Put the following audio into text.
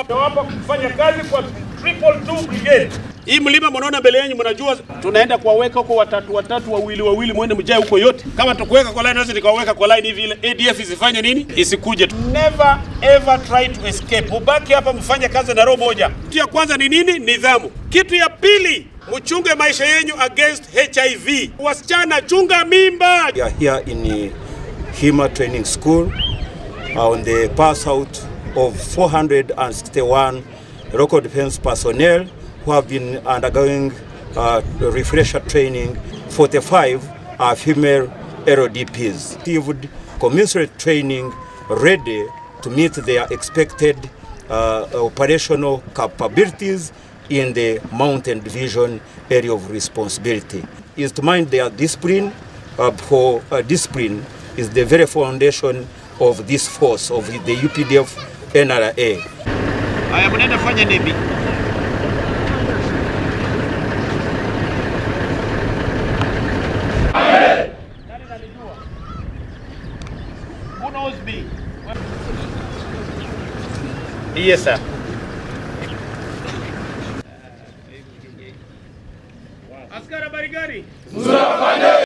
Hapa kufanya kazi kwa 222 brigade. Hii mlima mnaona mbele yenu mnajua tunaenda kuwaweka huko watatu wawili mwende mjae huko yote. Kama tukuweka kwa line nasi nikaweka kwa line hivi ile ADF isifanye nini? Isikuje. Never ever try to escape. Ubaki hapa mfanye kazi na roho moja. Kitu ya kwanza ni nini? Nidhamu. Kitu ya pili, mchunge maisha yenu against HIV. Wasichana chunga mimba. We are here in HIMA training school on the pass out of 461 local defense personnel who have been undergoing refresher training. 45 are female LDPs. Received commensurate training ready to meet their expected operational capabilities in the Mountain Division area of responsibility. Is to mind their discipline, for discipline is the very foundation of this force of the UPDF NRA. I am going to find a navy. Who knows me? Yes, sir. Askara barigari.